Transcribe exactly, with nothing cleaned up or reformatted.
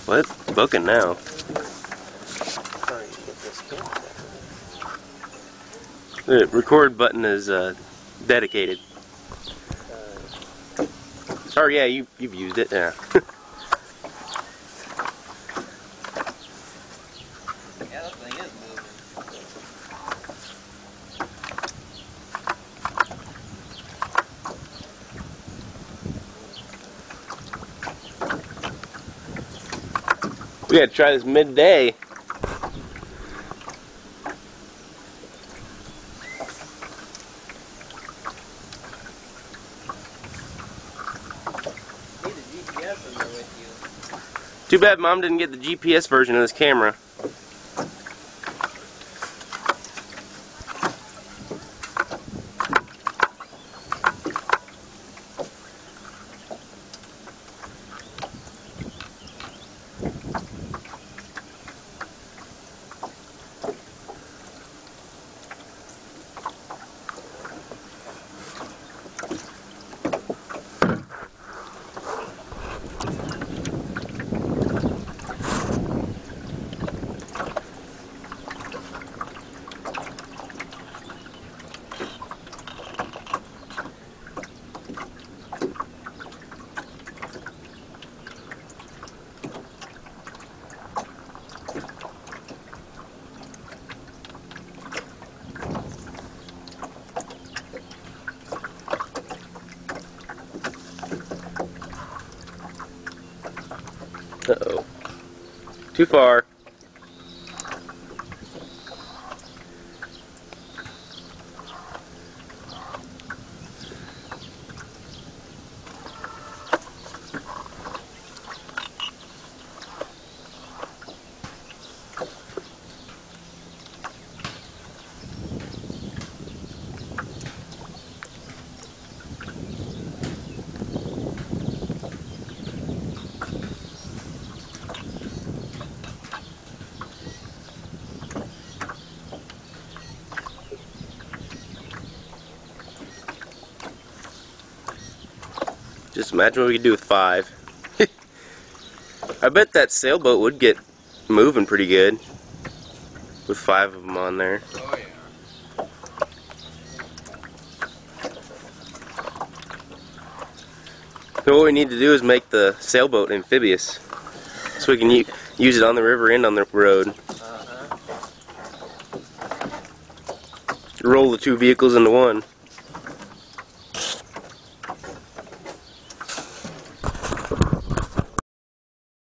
What? Booking now. The record button is uh, dedicated. Oh yeah, you you've used it. Yeah. Yeah, that thing is moving. We gotta try this midday. Need the G P S in there with you. Too bad Mom didn't get the G P S version of this camera. Uh-oh. Too far. Just imagine what we could do with five. I bet that sailboat would get moving pretty good with five of them on there. Oh yeah. So what we need to do is make the sailboat amphibious, so we can use it on the river and on the road. Uh-huh. Roll the two vehicles into one.